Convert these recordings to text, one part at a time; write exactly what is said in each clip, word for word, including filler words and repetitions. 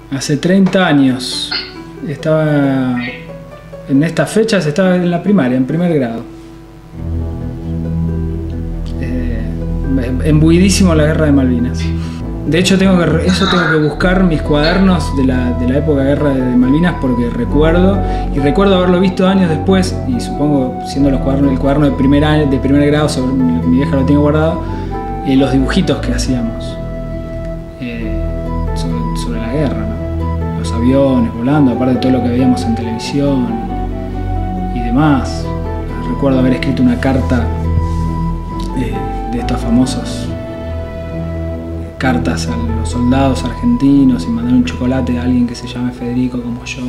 Hace treinta años. Estaba... En estas fechas estaba en la primaria, en primer grado. Eh, embuidísimo la guerra de Malvinas. De hecho, tengo que, eso tengo que buscar mis cuadernos de la, de la época de guerra de Malvinas porque recuerdo, y recuerdo haberlo visto años después, y supongo, siendo los cuadernos, el cuaderno de primer, año, de primer grado, sobre, mi, mi vieja lo tiene guardado, eh, los dibujitos que hacíamos eh, sobre, sobre la guerra, ¿no? Los aviones volando, aparte de todo lo que veíamos en televisión y demás. Recuerdo haber escrito una carta eh, de estos famosos eh, cartas a los soldados argentinos y mandar un chocolate a alguien que se llame Federico como yo.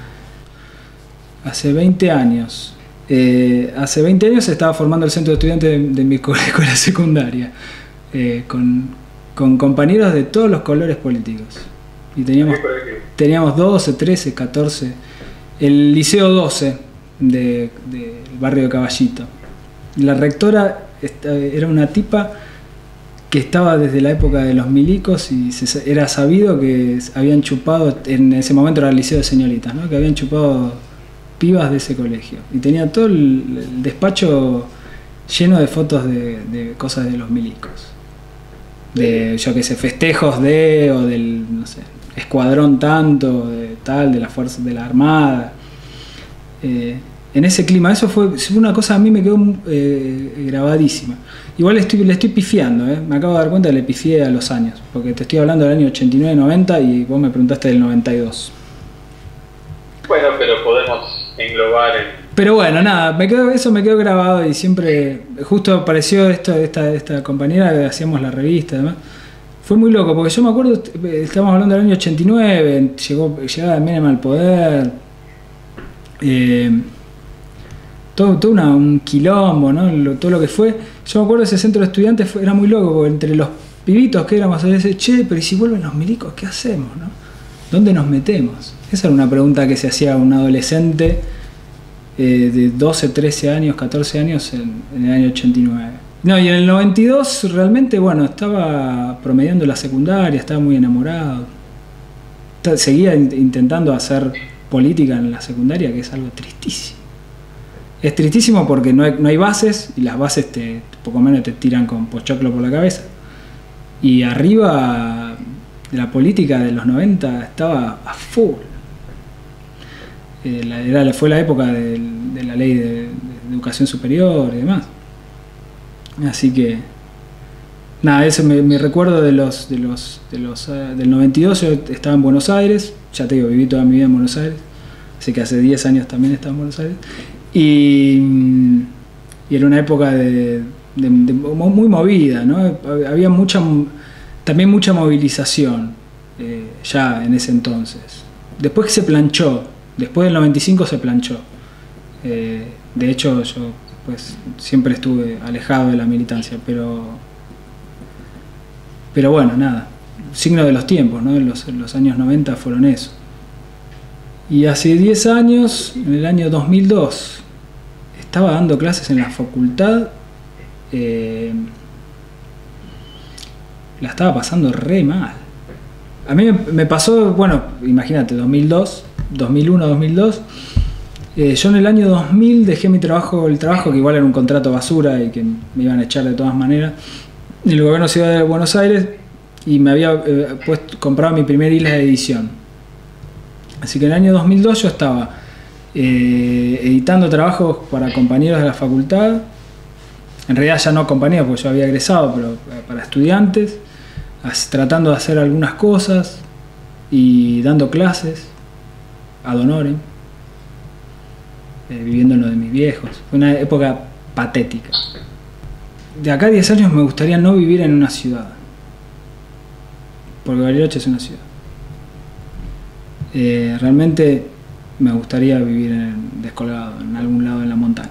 Hace veinte años. Eh, hace veinte años se estaba formando el centro de estudiantes de, de mi escuela secundaria eh, con, con compañeros de todos los colores políticos. Y teníamos, teníamos doce, trece, catorce. El Liceo doce del de, de barrio de Caballito. La rectora era una tipa que estaba desde la época de los milicos y se, era sabido que habían chupado, en ese momento era el Liceo de Señoritas, ¿no? Que habían chupado pibas de ese colegio. Y tenía todo el, el despacho lleno de fotos de, de cosas de los milicos. De, yo qué sé, festejos de, o del, no sé, escuadrón tanto, de tal, de la fuerza de la Armada. Eh, en ese clima, eso fue, fue una cosa a mí me quedó eh, grabadísima. Igual estoy, le estoy pifiando, ¿eh? Me acabo de dar cuenta que le pifié a los años, porque te estoy hablando del año ochenta y nueve noventa y vos me preguntaste del noventa y dos. Bueno, pero podemos englobar el... Pero bueno, nada, me quedó, eso me quedó grabado y siempre, justo apareció esto, esta, esta compañera que hacíamos la revista y demás. Fue muy loco, porque yo me acuerdo, estábamos hablando del año ochenta y nueve, llegó, llegaba Menem al poder, eh, todo, todo una, un quilombo, ¿no? Lo, todo lo que fue. Yo me acuerdo ese centro de estudiantes fue, era muy loco, porque entre los pibitos que éramos, a veces, che, pero ¿y si vuelven los milicos, qué hacemos, no? ¿Dónde nos metemos? Esa era una pregunta que se hacía a un adolescente eh, de doce, trece años, catorce años en, en el año ochenta y nueve. No, y en el noventa y dos realmente, bueno, estaba promediando la secundaria, estaba muy enamorado. Seguía intentando hacer política en la secundaria, que es algo tristísimo. Es tristísimo porque no hay, no hay bases, y las bases te, poco menos te tiran con pochoclo por la cabeza. Y arriba de la política de los noventa estaba a full. Eh, la, era, fue la época de, de la ley de, de educación superior y demás. Así que nada, ese me, me recuerdo de los, de los, de los uh, del noventa y dos. Yo estaba en Buenos Aires, ya te digo, viví toda mi vida en Buenos Aires, así que hace diez años también estaba en Buenos Aires, y, y era una época de, de, de muy movida, ¿no? Había mucha, también mucha movilización eh, ya en ese entonces. Después que se planchó, después del noventa y cinco se planchó. Eh, de hecho, yo pues siempre estuve alejado de la militancia, pero pero bueno, nada, signo de los tiempos, ¿no? Los, los años noventa fueron eso. Y hace diez años, en el año dos mil dos, estaba dando clases en la facultad, eh, la estaba pasando re mal. A mí me, me pasó, bueno, imagínate, dos mil dos, dos mil uno, dos mil dos. Eh, yo en el año dos mil dejé mi trabajo, el trabajo que igual era un contrato basura y que me iban a echar de todas maneras, en el gobierno de Ciudad de Buenos Aires, y me había eh, puesto, comprado mi primer isla de edición. Así que en el año dos mil dos yo estaba eh, editando trabajos para compañeros de la facultad, en realidad ya no compañeros porque yo había egresado, pero para estudiantes, tratando de hacer algunas cosas y dando clases ad honorem. Eh, viviendo en lo de mis viejos. Fue una época patética. De acá a diez años me gustaría no vivir en una ciudad, porque Bariloche es una ciudad. Eh, realmente me gustaría vivir en, descolgado, en algún lado en la montaña.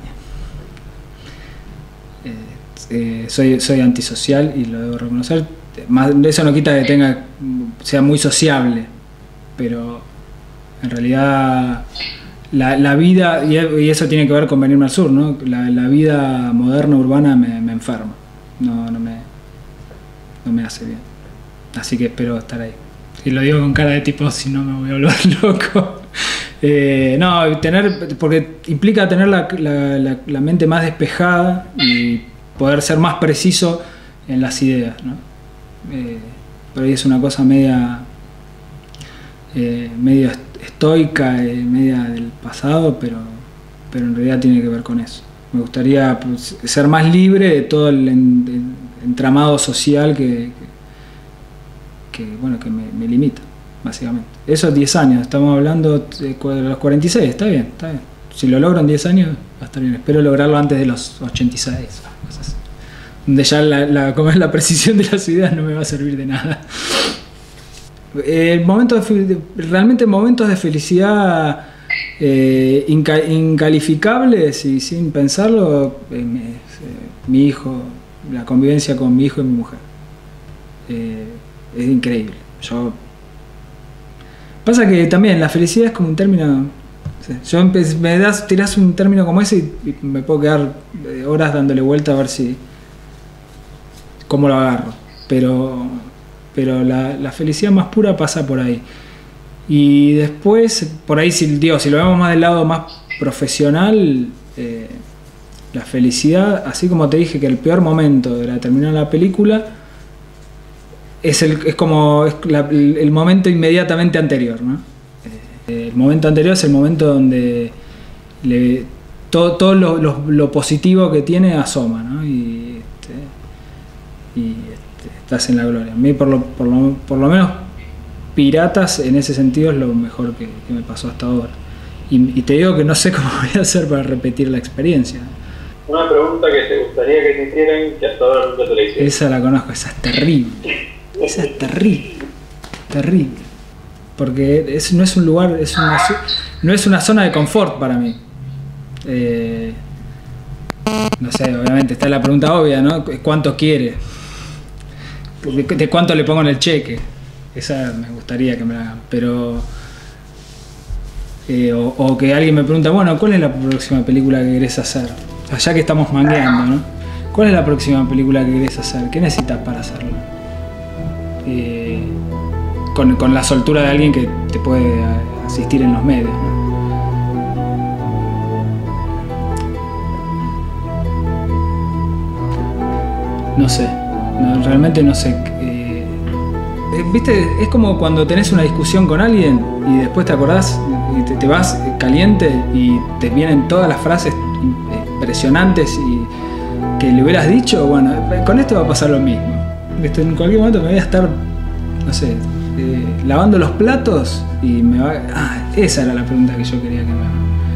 Eh, eh, soy, soy antisocial y lo debo reconocer. Más, eso no quita que tenga, sea muy sociable, pero en realidad La, la vida, y eso tiene que ver con venirme al sur, ¿no? La, la vida moderna, urbana, me, me enferma. No, no, me, no me hace bien. Así que espero estar ahí. Y lo digo con cara de tipo, si no me voy a volver loco. Eh, no, tener, porque implica tener la, la, la, la mente más despejada y poder ser más preciso en las ideas, ¿no? Eh, pero ahí es una cosa media, eh, medio estoica, eh, media del pasado, pero, pero en realidad tiene que ver con eso. Me gustaría, pues, ser más libre de todo el, el entramado social que, que, que, bueno, que me, me limita, básicamente. Eso es diez años, estamos hablando de los cuarenta y seis, está bien, está bien. Si lo logro en diez años, va a estar bien. Espero lograrlo antes de los ochenta y seis, cosas así. Donde ya la, la, como es la precisión de las ideas no me va a servir de nada. El momento de, realmente momentos de felicidad eh, inca, incalificables y sin pensarlo, eh, me, eh, mi hijo, la convivencia con mi hijo y mi mujer. Eh, es increíble. Yo, pasa que también la felicidad es como un término. Yo empe- me das, tirás un término como ese y, y me puedo quedar horas dándole vuelta a ver si cómo lo agarro. Pero, pero la, la felicidad más pura pasa por ahí. Y después, por ahí, si, digo, si lo vemos más del lado más profesional, eh, la felicidad, así como te dije que el peor momento de la terminar la película es, el, es como es la, el momento inmediatamente anterior, ¿no? Eh, el momento anterior es el momento donde le, todo, todo lo, lo, lo positivo que tiene asoma, ¿no? Y, este, y este, estás en la gloria. A mí, por lo, por lo, por lo menos, Piratas en ese sentido es lo mejor que, que me pasó hasta ahora. Y, y te digo que no sé cómo voy a hacer para repetir la experiencia. Una pregunta que te gustaría que te hicieran que hasta ahora nunca te la hicieron. Esa la conozco, esa es terrible. Esa es terrible. Terrible. Porque es, no es un lugar, es una, no es una zona de confort para mí. Eh, no sé, obviamente está la pregunta obvia, ¿no? ¿Cuánto quiere? ¿De, de cuánto le pongo en el cheque? Esa me gustaría que me la hagan, pero... Eh, o, o que alguien me pregunta, bueno, ¿cuál es la próxima película que querés hacer? Ya que estamos mangueando, ¿no? ¿Cuál es la próxima película que querés hacer? ¿Qué necesitas para hacerlo? Eh, con, con la soltura de alguien que te puede asistir en los medios, ¿no? No sé, no, realmente no sé. Eh, ¿Viste? Es como cuando tenés una discusión con alguien y después te acordás y te, te vas caliente y te vienen todas las frases impresionantes y que le hubieras dicho. Bueno, con esto va a pasar lo mismo. ¿Viste? En cualquier momento me voy a estar, no sé, eh, lavando los platos y me va... Ah, esa era la pregunta que yo quería que me hagan.